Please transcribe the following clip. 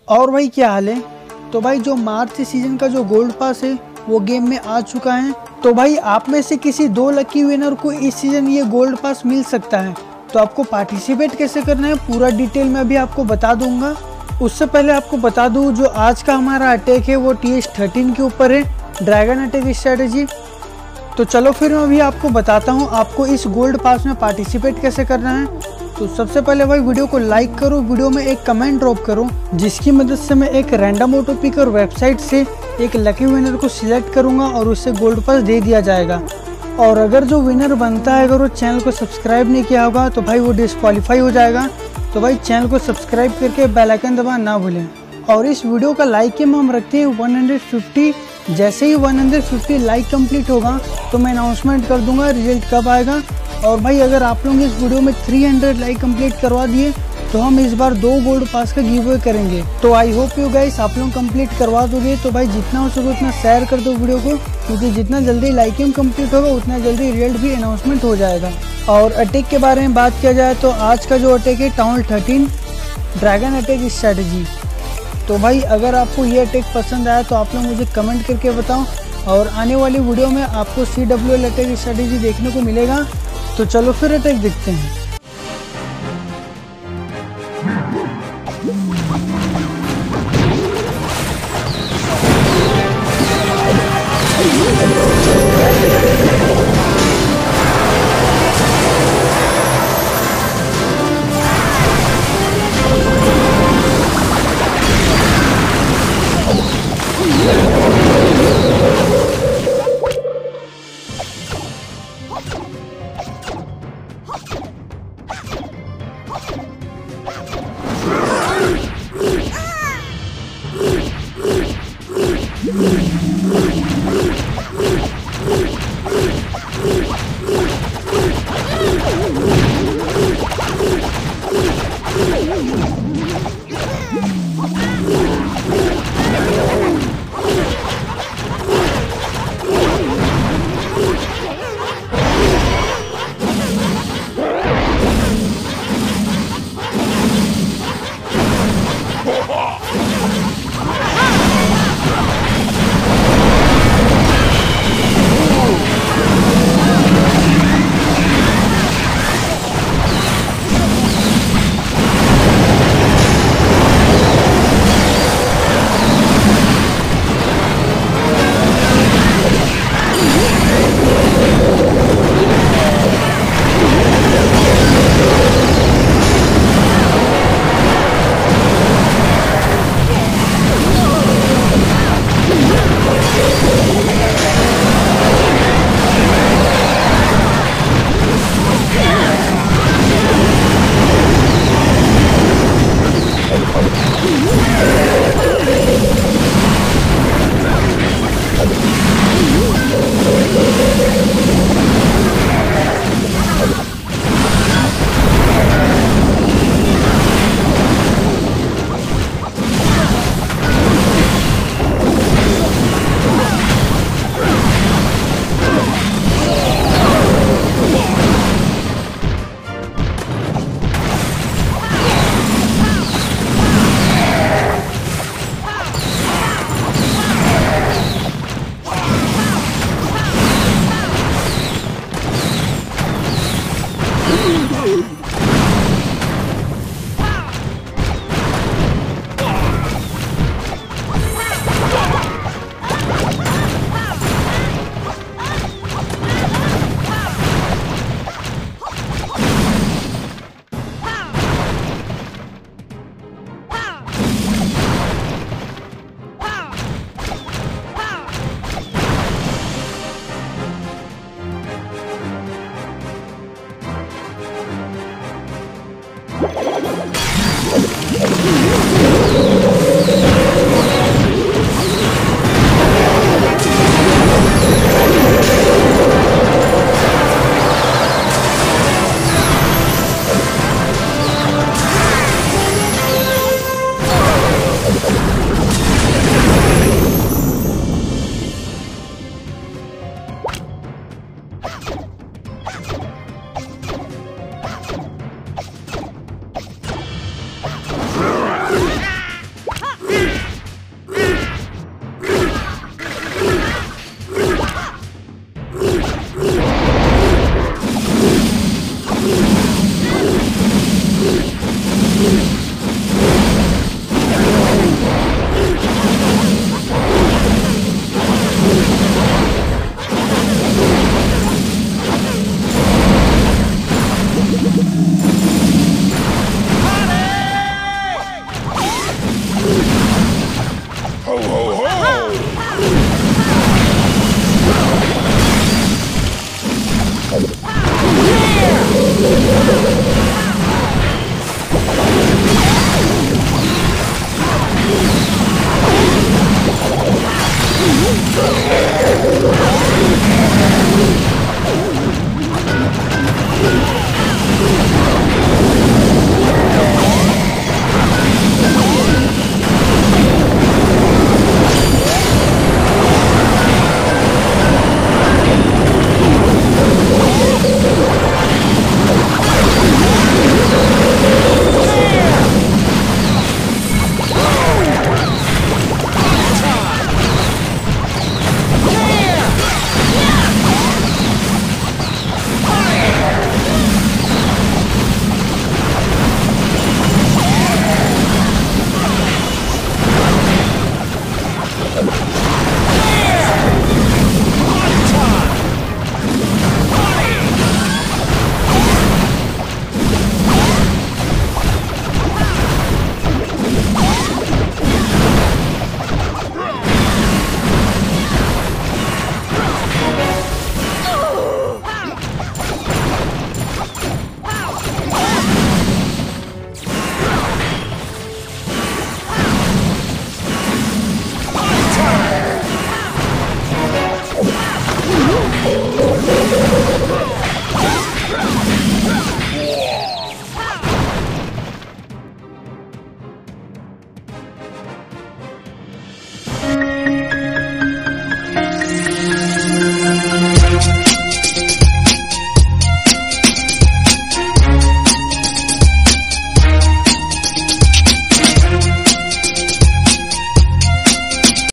और भाई क्या हाल है। तो भाई जो मार्च सीजन का जो गोल्ड पास है वो गेम में आ चुका है। तो भाई आप में से किसी 2 लकी विनर को इस सीजन ये गोल्ड पास मिल सकता है। तो आपको पार्टिसिपेट कैसे करना है पूरा डिटेल में अभी आपको बता दूंगा। उससे पहले आपको बता दूं जो आज का हमारा अटैक है वो TH13 के ऊपर है, ड्रैगन अटैक स्ट्रेटेजी। तो चलो फिर मैं अभी आपको बताता हूँ आपको इस गोल्ड पास में पार्टिसिपेट कैसे करना है। तो सबसे पहले भाई वीडियो को लाइक करो, वीडियो में एक कमेंट ड्रॉप करो जिसकी मदद से मैं एक रैंडम ऑटो पिकर वेबसाइट से एक लकी विनर को सिलेक्ट करूंगा और उससे गोल्ड पास दे दिया जाएगा। और अगर जो विनर बनता है अगर वो चैनल को सब्सक्राइब नहीं किया होगा तो भाई वो डिस्क्वालीफाई हो जाएगा। तो भाई चैनल को सब्सक्राइब करके बेल आइकन दबाना ना भूलें। और इस वीडियो का लाइक के हम रखते हैं 150। जैसे ही 150 लाइक कंप्लीट होगा तो मैं अनाउंसमेंट कर दूंगा रिजल्ट कब आएगा। और भाई अगर आप लोग इस वीडियो में 300 लाइक कंप्लीट करवा दिए तो हम इस बार 2 गोल्ड पास का गिव अवे करेंगे। तो आई होप यू गाइस आप लोग कंप्लीट करवा दोगे। तो भाई जितना हो सके उतना शेयर कर दो वीडियो को, क्योंकि जितना जल्दी लाइकिंग कंप्लीट होगा उतना जल्दी रिजल्ट भी अनाउंसमेंट हो जाएगा। और अटैक के बारे में बात किया जाए तो आज का जो अटैक है टाउन 13 ड्रैगन अटैक स्ट्रेटेजी। तो भाई अगर आपको ये अटैक पसंद आया तो आप लोग मुझे कमेंट करके बताओ और आने वाली वीडियो में आपको CWL अटैक स्ट्रेटेजी देखने को मिलेगा। तो चलो फिर अटैक देखते हैं।